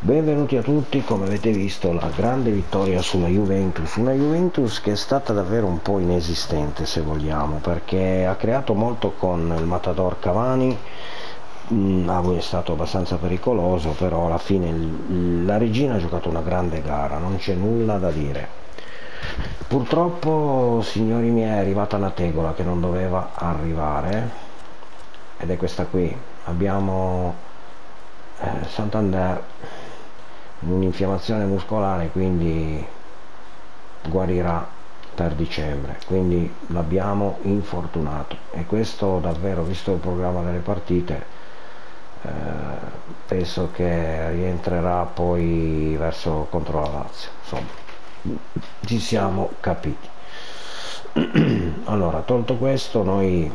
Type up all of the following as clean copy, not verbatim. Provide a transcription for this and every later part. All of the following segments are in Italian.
Benvenuti a tutti. Come avete visto, la grande vittoria sulla Juventus, una Juventus che è stata davvero un po' inesistente, se vogliamo, perché ha creato molto con il Matador Cavani. È stato abbastanza pericoloso, però alla fine la regina ha giocato una grande gara, non c'è nulla da dire. Purtroppo, signori miei, è arrivata una tegola che non doveva arrivare, ed è questa qui. Abbiamo Santander, un'infiammazione muscolare, quindi guarirà per dicembre, quindi l'abbiamo infortunato, e questo davvero, visto il programma delle partite, penso che rientrerà poi verso contro la Lazio. Insomma, ci siamo capiti. Allora, tolto questo, noi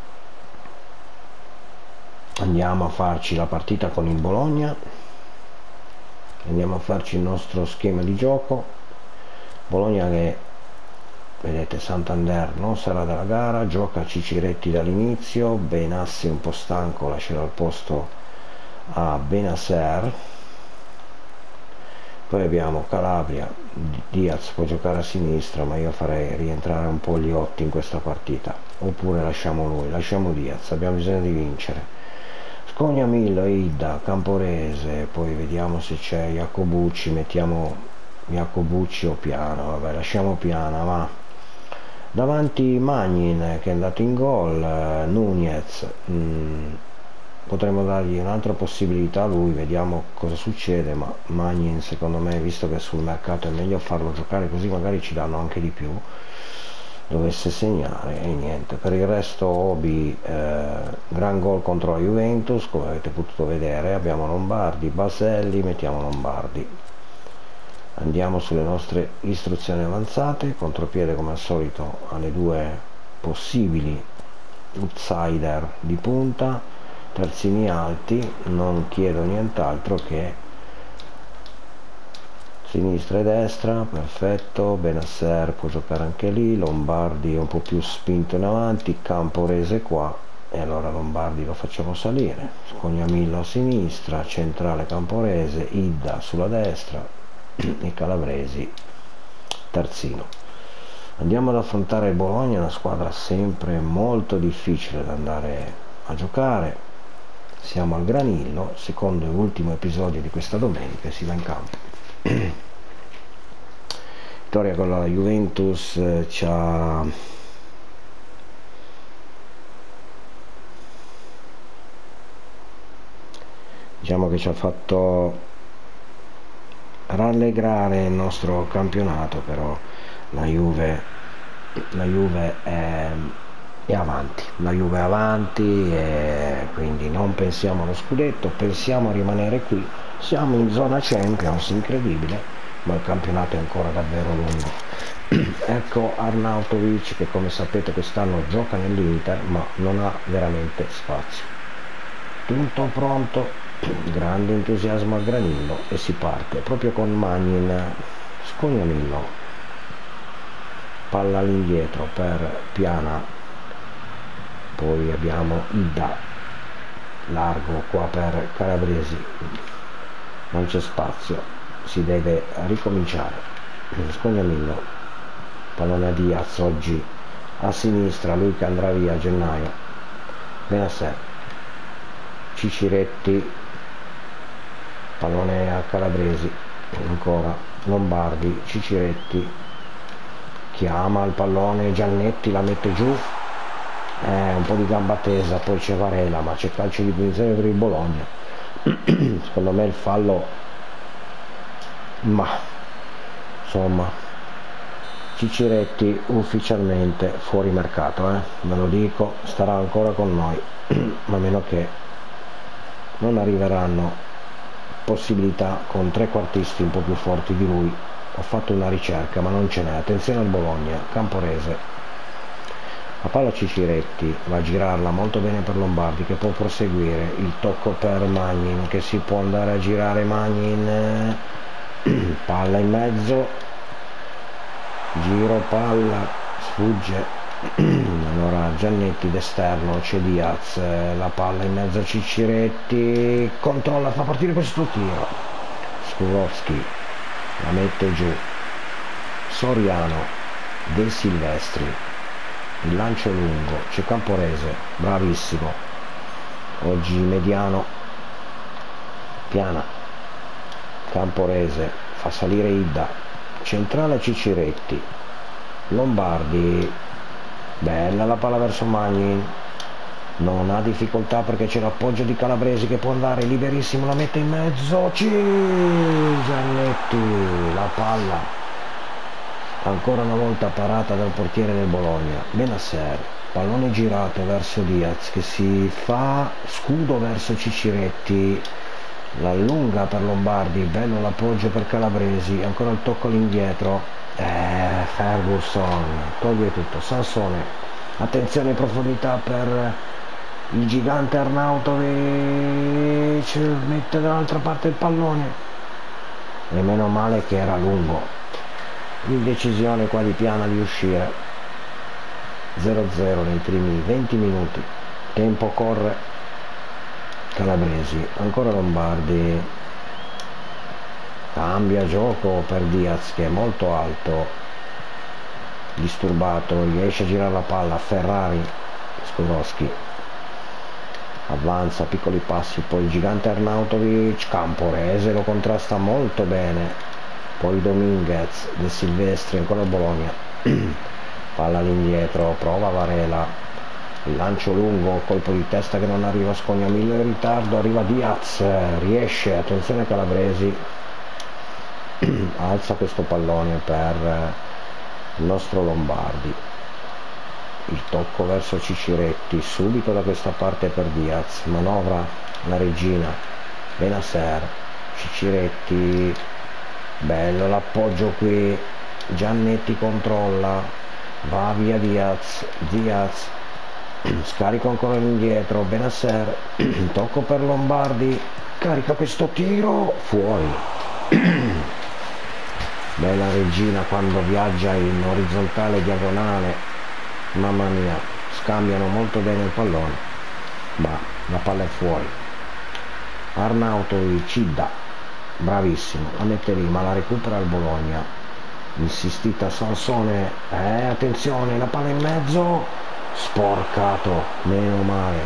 andiamo a farci la partita con il Bologna, andiamo a farci il nostro schema di gioco. Bologna che, vedete, Santander non sarà della gara, gioca Ciciretti dall'inizio, Benassi un po' stanco lascerà il posto a Benasser. Poi abbiamo Calabria, Diaz può giocare a sinistra, ma io farei rientrare un po' Liotti in questa partita, oppure lasciamo Diaz, abbiamo bisogno di vincere. Scognamillo, Idda, Camporese, poi vediamo se c'è Iacobucci, mettiamo Iacobucci o Piana, vabbè, lasciamo Piana, va. Davanti Magnin che è andato in gol, Nunez, potremmo dargli un'altra possibilità a lui, vediamo cosa succede, ma Magnin, secondo me, visto che sul mercato è meglio farlo giocare così magari ci danno anche di più, dovesse segnare. E niente, per il resto Obi, gran gol contro la Juventus, come avete potuto vedere. Abbiamo Lombardi, Baselli, mettiamo Lombardi. Andiamo sulle nostre istruzioni avanzate, contropiede come al solito alle due possibili outsider di punta, terzini alti, non chiedo nient'altro che sinistra e destra, perfetto. Benasser può giocare anche lì, Lombardi è un po' più spinto in avanti, Camporese qua, e allora Lombardi lo facciamo salire, Scognamillo a sinistra, centrale Camporese, Idda sulla destra e Calabresi terzino. Andiamo ad affrontare il Bologna, una squadra sempre molto difficile da andare a giocare. Siamo al Granillo, secondo e ultimo episodio di questa domenica, e si va in campo. Vittoria con la Juventus diciamo che ci ha fatto rallegrare il nostro campionato, però la Juve è avanti, e quindi non pensiamo allo scudetto, pensiamo a rimanere qui. Siamo in zona Champions, incredibile, ma il campionato è ancora davvero lungo. Ecco Arnautovic, che come sapete quest'anno gioca nell'Inter, ma non ha veramente spazio. Tutto pronto, grande entusiasmo al Granillo, e si parte proprio con Magnin. Scognamillo, palla all'indietro per Piana, poi abbiamo Idda, largo qua per Calabresi, non c'è spazio, si deve ricominciare. Scognamillo, pallone a Diaz, oggi a sinistra, lui che andrà via a gennaio. Benasser, Ciciretti, pallone a Calabresi, ancora Lombardi, Ciciretti, chiama il pallone, Giannetti la mette giù, un po' di gamba tesa, poi c'è Varela, ma c'è calcio di punizione per il Bologna. Secondo me il fallo, ma insomma, Ciciretti ufficialmente fuori mercato, ve lo dico, starà ancora con noi, a meno che non arriveranno possibilità con trequartisti un po' più forti di lui. Ho fatto una ricerca ma non ce n'è. Attenzione al Bologna, Camporese, la palla Ciciretti, va a girarla molto bene per Lombardi, che può proseguire, il tocco per Magnin, che si può andare a girare. Magnin, palla in mezzo, giro, palla, sfugge. Allora Giannetti d'esterno, c'è Diaz, la palla in mezzo a Ciciretti, controlla, fa partire questo tiro, Skurowski la mette giù, Soriano, De Silvestri, il lancio lungo, c'è Camporese, bravissimo, oggi mediano, piana, Camporese fa salire Idda, centrale Ciciretti, Lombardi, bella la palla verso Magnin, non ha difficoltà perché c'è l'appoggio di Calabresi che può andare liberissimo, la mette in mezzo, Giannetti, la palla ancora una volta parata dal portiere del Bologna, Benasser, pallone girato verso Diaz che si fa scudo verso Ciciretti, l'allunga per Lombardi, bello l'appoggio per Calabresi, ancora il tocco all'indietro, Ferguson toglie tutto, Sansone, attenzione in profondità per il gigante Arnautovic, mette dall'altra parte il pallone e meno male che era lungo, indecisione qua di Piana di uscire, 0-0 nei primi 20 minuti, tempo corre, Calabresi, ancora Lombardi, cambia gioco per Diaz che è molto alto, disturbato, riesce a girare la palla, Ferrari, Skurowski avanza, piccoli passi, poi il gigante Arnautovic, Camporese lo contrasta molto bene, poi Dominguez, De Silvestri, ancora Bologna, palla all'indietro, prova Varela, il lancio lungo, colpo di testa che non arriva, Scognamillo in ritardo, arriva Diaz, riesce, attenzione Calabresi, alza questo pallone per il nostro Lombardi, il tocco verso Ciciretti, subito da questa parte per Diaz, manovra la regina, Benasser, Ciciretti, bello l'appoggio qui, Giannetti controlla, va via Diaz, scarico ancora indietro, Benasser, tocco per Lombardi, carica questo tiro, fuori. Bella regina quando viaggia in orizzontale diagonale, mamma mia, scambiano molto bene il pallone, ma la palla è fuori. Arnautovic, Idda, bravissimo, la mette lì, ma la recupera il Bologna, insistita Sansone, attenzione, la palla in mezzo, sporcato, meno male.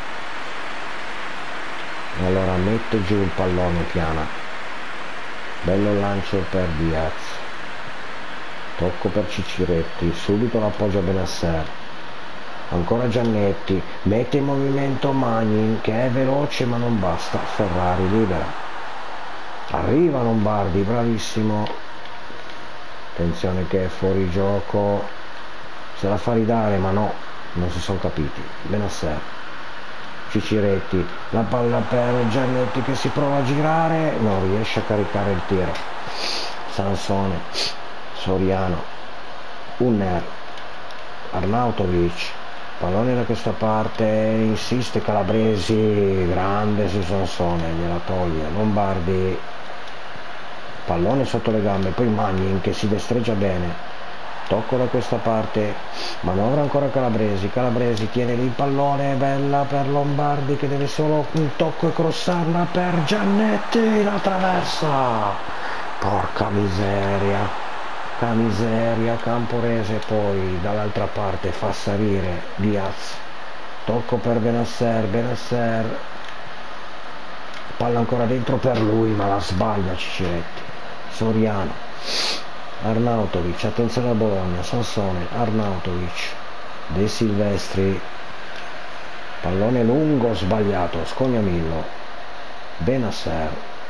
Allora mette giù il pallone Piana, bello lancio per Diaz, tocco per Ciciretti, subito l'appoggio a Benasser, ancora Giannetti, mette in movimento Magnin che è veloce ma non basta, Ferrari libera, arriva Lombardi, bravissimo, attenzione che è fuori gioco, se la fa ridare ma no, non si sono capiti, Benasser, Ciciretti, la palla per Giannetti che si prova a girare, non riesce a caricare il tiro, Sansone, Soriano, Unner, Arnautovic, pallone da questa parte, insiste Calabresi, grande su Sansone, gliela toglie, Lombardi, pallone sotto le gambe, poi Magnin che si destreggia bene, tocco da questa parte, manovra ancora Calabresi, tiene lì il pallone, bella per Lombardi che deve solo un tocco e crossarla per Giannetti, la traversa, porca miseria, Camporese poi dall'altra parte fa salire Diaz, tocco per Benasser, palla ancora dentro per lui ma la sbaglia Ciciretti, Soriano, Arnautovic, attenzione a Bologna, Sansone, Arnautovic, De Silvestri, pallone lungo sbagliato, Scognamillo, Benasser,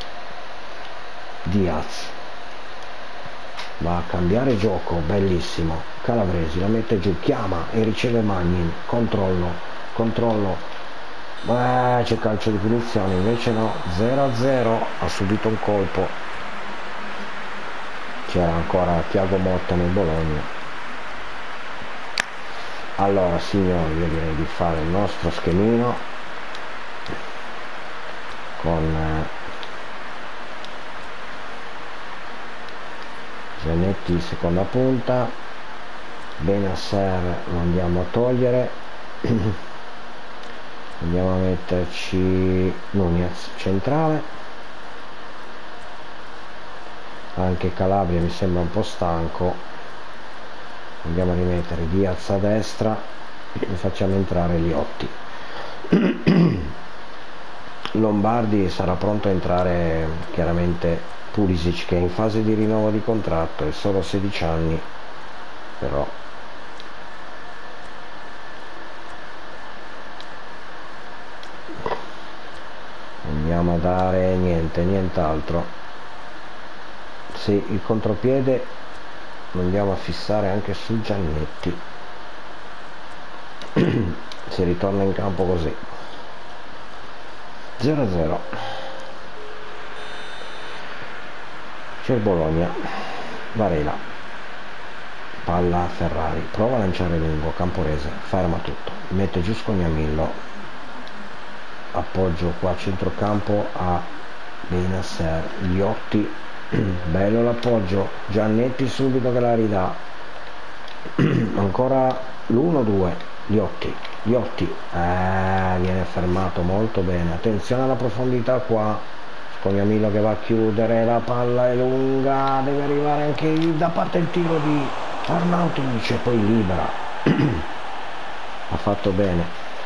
Diaz, va a cambiare gioco, bellissimo, Calabresi la mette giù, chiama e riceve Magnin, controllo, c'è calcio di punizione, invece no, 0-0, ha subito un colpo, c'era ancora Thiago Motta nel Bologna. Allora signori, io direi di fare il nostro schemino con Zanetti seconda punta, Benasser lo andiamo a togliere, andiamo a metterci Nunez centrale, anche Calabria mi sembra un po' stanco. Andiamo a rimettere Diaz a destra e facciamo entrare Liotti. Lombardi sarà pronto a entrare chiaramente Pulisic, che è in fase di rinnovo di contratto, è solo 16 anni, però andiamo a dare nient'altro. Sì, il contropiede lo andiamo a fissare anche su Giannetti. Si ritorna in campo così. 0-0. C'è il Bologna. Varela, palla a Ferrari, prova a lanciare lungo, Camporese ferma tutto, mette giù Scognamillo, appoggio qua a centrocampo a Benasser, Liotti, bello l'appoggio, Giannetti subito che la ridà, ancora l'1-2, Liotti, viene fermato molto bene, attenzione alla profondità qua, Scognamillo che va a chiudere, la palla è lunga, deve arrivare anche lì, da parte il tiro di Arnautovic e poi libera. Ha fatto bene.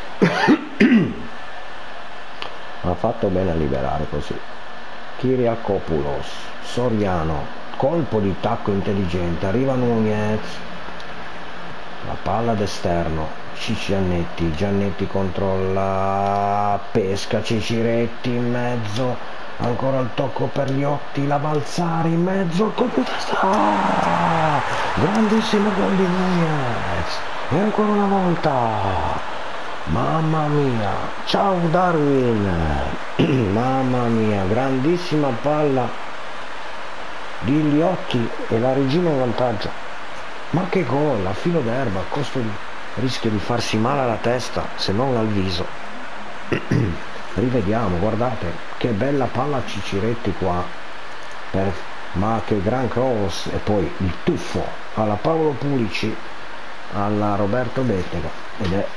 Ha fatto bene a liberare così. Kyriakopoulos, Soriano, colpo di tacco intelligente, arriva Nunez, la palla d'esterno, Giannetti controlla, pesca Ciciretti in mezzo, ancora il tocco per Liotti, la Balzari in mezzo, il colpo di testa, grandissimo gol di Nunez, e ancora una volta, mamma mia, ciao Darwin, mamma mia, grandissima palla di Liotti e la regina in vantaggio, ma che gol, a filo d'erba, a costo di rischio di farsi male alla testa se non al viso. Rivediamo, guardate che bella palla Ciciretti qua, ma che gran cross, e poi il tuffo alla Paolo Pulici, alla Roberto Bettega, ed è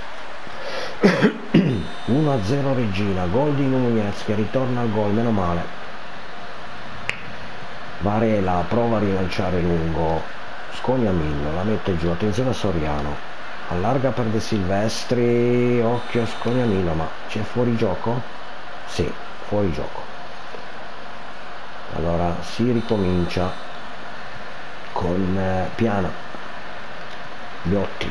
1-0 Regina, gol di Nunez che ritorna al gol, meno male. Varela prova a rilanciare lungo, Scognamillo la mette giù, attenzione a Soriano, allarga per De Silvestri, occhio a Scognamillo, ma c'è fuori gioco? Sì, fuori gioco. Allora si ricomincia con Piana, Liotti,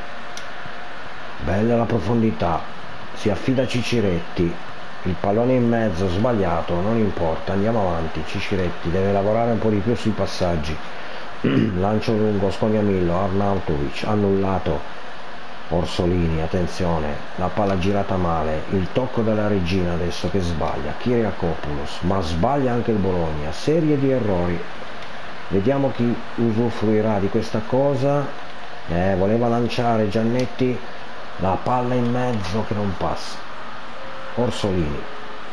bella la profondità, si affida a Ciciretti, il pallone in mezzo sbagliato, non importa, andiamo avanti, Ciciretti deve lavorare un po' di più sui passaggi, lancio lungo, Scognamillo, Arnautovic, annullato, Orsolini, attenzione, la palla girata male, il tocco della regina adesso che sbaglia, Kyriakopoulos, ma sbaglia anche il Bologna, serie di errori, vediamo chi usufruirà di questa cosa, voleva lanciare Giannetti, la palla in mezzo che non passa, Orsolini,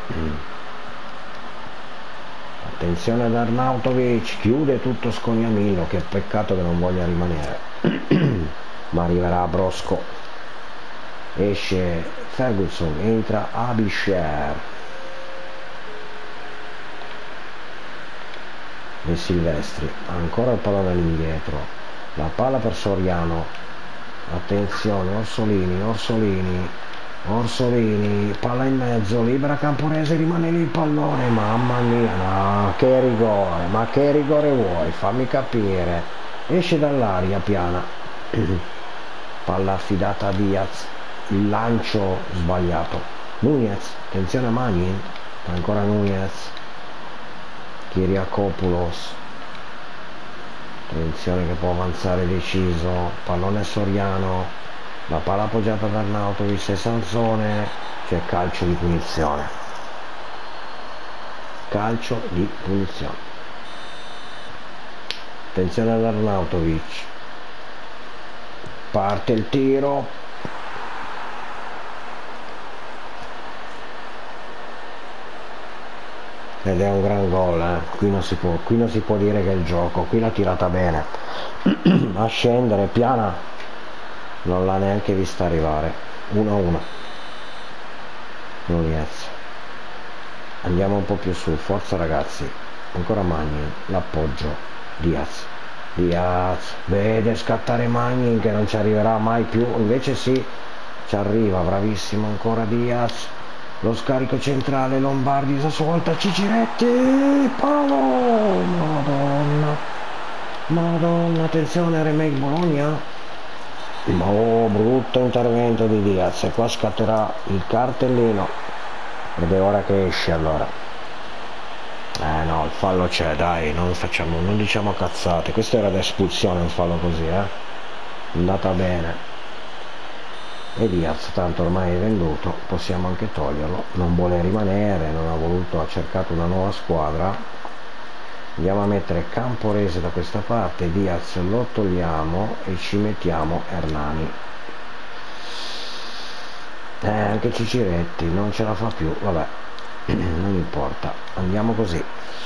attenzione ad Arnautovic, chiude tutto Scognamillo, che peccato che non voglia rimanere. Ma arriverà Brosco, esce Ferguson, entra Abisher, e Silvestri, ancora il pallone all'indietro, la palla per Soriano, attenzione Orsolini, palla in mezzo, libera Camporese, rimane lì il pallone, mamma mia, no, che rigore, ma che rigore vuoi, fammi capire, esce dall'aria Piana, palla affidata a Diaz, il lancio sbagliato, Nunez, attenzione a Magnin, ancora Nunez, Kyriakopoulos, attenzione che può avanzare deciso, pallone Soriano, la palla appoggiata da Arnautovic e Sansone, c'è calcio di punizione, attenzione ad Arnautovic, parte il tiro, ed è un gran gol, qui non si può dire che è il gioco, qui l'ha tirata bene, a scendere Piana non l'ha neanche vista arrivare, 1-1. Nunez, andiamo un po' più su, forza ragazzi, ancora Magnin, l'appoggio, Diaz, vede scattare Magnin che non ci arriverà mai più, invece sì, ci arriva, bravissimo ancora Diaz, lo scarico centrale, Lombardi, a sua volta Ciciretti, palo, madonna, attenzione, remake Bologna, oh, brutto intervento di Diaz, e qua scatterà il cartellino, ed è ora che esce allora. No, il fallo c'è, dai, non diciamo cazzate, questo era d'espulsione, un fallo così, è andata bene. E Diaz tanto ormai è venduto, possiamo anche toglierlo, non vuole rimanere, non ha voluto, ha cercato una nuova squadra. Andiamo a mettere Camporese da questa parte, Diaz lo togliamo e ci mettiamo Hernani. Anche Ciciretti non ce la fa più, vabbè, non importa, andiamo così.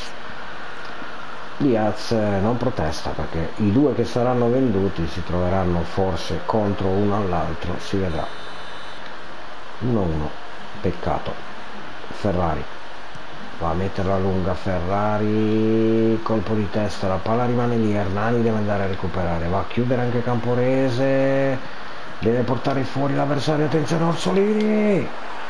Diaz non protesta perché i due che saranno venduti si troveranno forse contro uno all'altro, si vedrà. 1-1, peccato. Ferrari va a metterla lunga, Ferrari, colpo di testa, la palla rimane lì, Hernani deve andare a recuperare, va a chiudere anche Camporese, deve portare fuori l'avversario, attenzione Orsolini,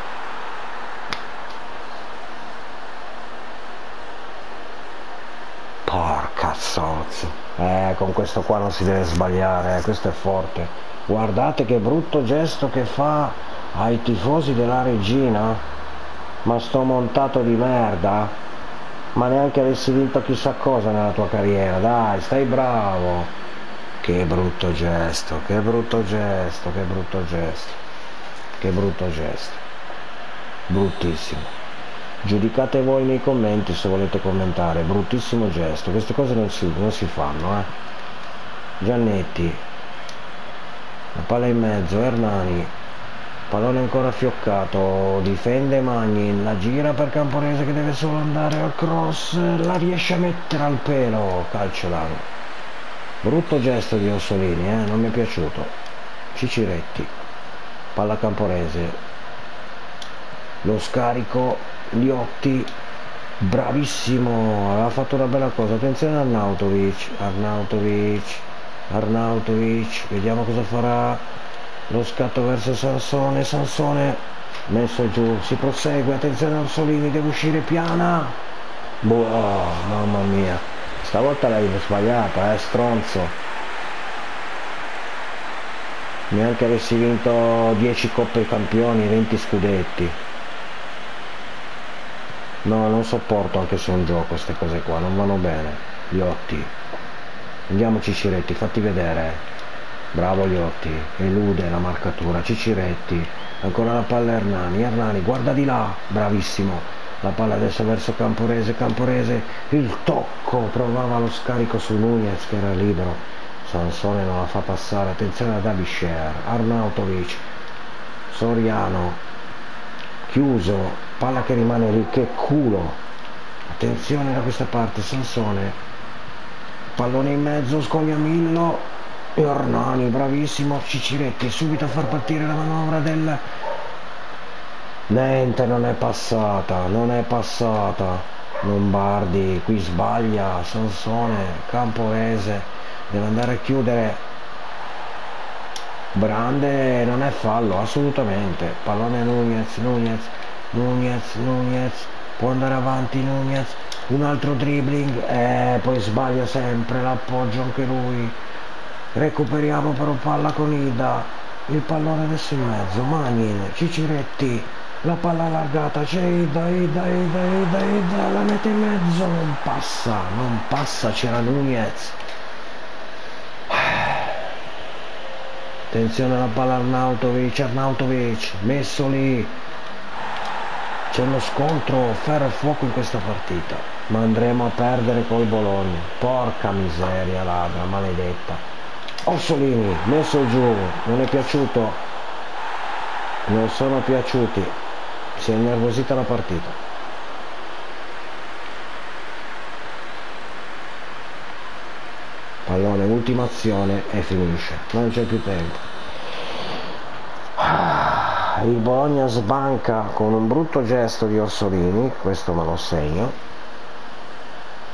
porca zozzo, con questo qua non si deve sbagliare, questo è forte, guardate che brutto gesto che fa ai tifosi della Regina, ma sto montato di merda, ma neanche avessi vinto chissà cosa nella tua carriera, dai, stai bravo, che brutto gesto, che brutto gesto, che brutto gesto, che brutto gesto, bruttissimo. Giudicate voi nei commenti se volete commentare, bruttissimo gesto, queste cose non si fanno, Giannetti, la palla in mezzo, Hernani, pallone ancora fioccato, difende Magnin, la gira per Camporese che deve solo andare al cross, la riesce a mettere al pelo, calcio d'angolo. Brutto gesto di Orsolini, non mi è piaciuto. Ciciretti, palla Camporese, lo scarico, Liotti, bravissimo, aveva fatto una bella cosa, attenzione Arnautovic, vediamo cosa farà, lo scatto verso Sansone, messo giù, si prosegue, attenzione Orsolini, deve uscire piana, mamma mia, stavolta l'hai sbagliata, stronzo, neanche avessi vinto 10 coppe campioni, 20 scudetti. No, non sopporto anche se è un gioco queste cose qua, non vanno bene. Liotti, andiamo Ciciretti, fatti vedere, bravo Liotti, elude la marcatura, Ciciretti, ancora la palla Hernani, guarda di là, bravissimo, la palla adesso verso Camporese, il tocco, provava lo scarico su Nunez che era libero, Sansone non la fa passare, attenzione ad Abisher, Arnautovic, Soriano, chiuso, palla che rimane lì, che culo, attenzione da questa parte, Sansone, pallone in mezzo, Scogliamillo, Hernani, bravissimo, Ciciretti, subito a far partire la manovra del... Niente, non è passata, Lombardi, qui sbaglia, Sansone, Camporese, deve andare a chiudere, Brande, non è fallo, assolutamente, pallone Nunez, può andare avanti Nunez, un altro dribbling, poi sbaglia sempre, l'appoggio anche lui, recuperiamo però palla con Ida, il pallone adesso in mezzo, Magnin, Ciciretti, la palla allargata, c'è Ida, la mette in mezzo, non passa, c'era Nunez. Attenzione alla palla Arnautovic, messo lì, c'è uno scontro ferro e fuoco in questa partita, ma andremo a perdere col Bologna, porca miseria ladra, maledetta. Orsolini, messo giù, non è piaciuto, non sono piaciuti, si è innervosita la partita. Pallone, ultima azione e finisce, non c'è più tempo. Il Bologna sbanca con un brutto gesto di Orsolini, questo me lo segno,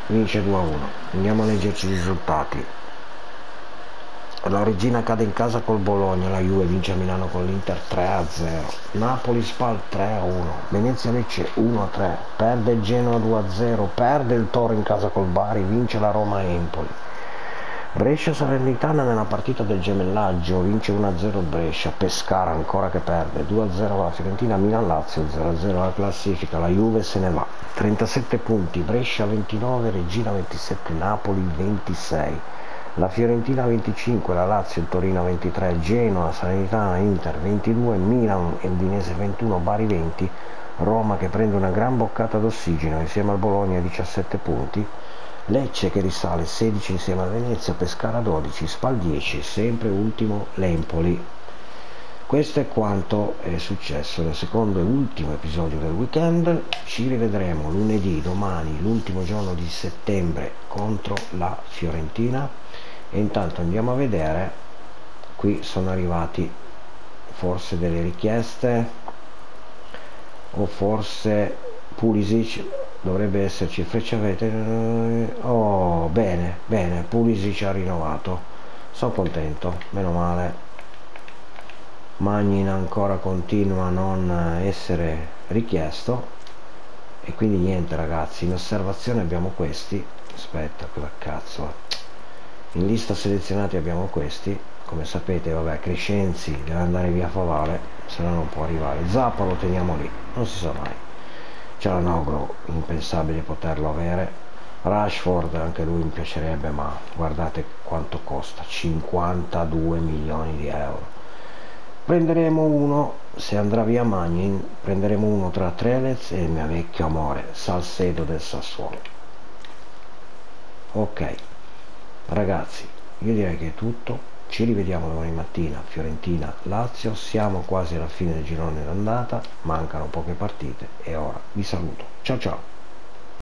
vince 2-1. Andiamo a leggerci i risultati. La Regina cade in casa col Bologna, la Juve vince a Milano con l'Inter 3-0, Napoli Spal 3-1, Venezia Lecce 1-3, perde il Genoa 2-0, perde il Toro in casa col Bari, vince la Roma Empoli. Brescia Salernitana nella partita del gemellaggio, vince 1-0 Brescia, Pescara ancora che perde, 2-0 la Fiorentina, Milan Lazio 0-0 la classifica, la Juve se ne va, 37 punti, Brescia 29, Regina 27, Napoli 26. La Fiorentina 25, la Lazio, il Torino 23, Genoa, Salernitana, Inter 22, Milan e Udinese 21, Bari 20, Roma che prende una gran boccata d'ossigeno insieme al Bologna 17 punti, Lecce che risale 16 insieme a Venezia, Pescara 12, Spal 10, sempre ultimo l'Empoli. Questo è quanto è successo nel secondo e ultimo episodio del weekend. Ci rivedremo lunedì, domani, l'ultimo giorno di settembre contro la Fiorentina. E intanto andiamo a vedere, qui sono arrivati forse delle richieste, o forse Pulisic, dovrebbe esserci Frecciavete. Oh, bene, bene, Pulisic ha rinnovato, sono contento, meno male. Magnin ancora continua a non essere richiesto, e quindi niente ragazzi, in osservazione abbiamo questi, aspetta, cosa cazzo, in lista selezionati abbiamo questi, come sapete, vabbè, Crescenzi deve andare via a Favale, se no non può arrivare, Zappa lo teniamo lì, non si sa mai, Cialanoglu impensabile poterlo avere, Rashford anche lui mi piacerebbe, ma guardate quanto costa, 52 milioni di euro. Prenderemo uno, se andrà via Magnin, prenderemo uno tra Trelez e il mio vecchio amore Salcedo del Sassuolo. Ok ragazzi, io direi che è tutto, ci rivediamo domani mattina, Fiorentina Lazio, siamo quasi alla fine del girone d'andata, mancano poche partite e ora vi saluto, ciao ciao.